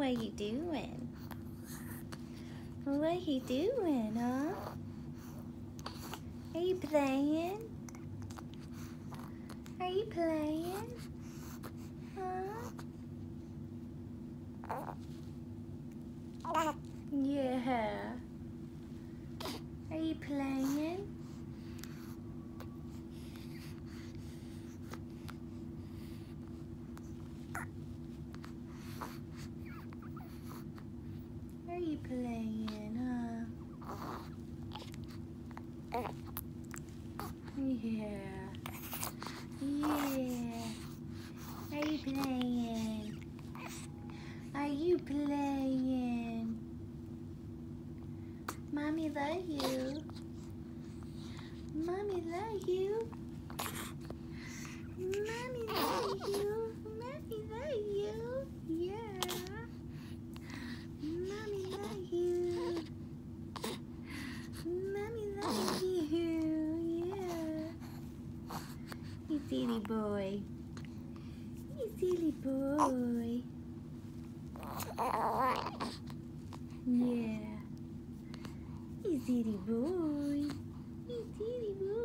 What you doing? What you doing, huh? Are you playing? Are you playing? Huh? Yeah. Are you playing? Are you playing, huh? Yeah. Yeah. Are you playing? Are you playing? Mommy love you. Mommy love you. Mommy love you. Mommy love you. Yeah. Mommy love you. Mommy love you. Yeah. You silly boy. You silly boy. Yeah. You silly boy. You silly boy.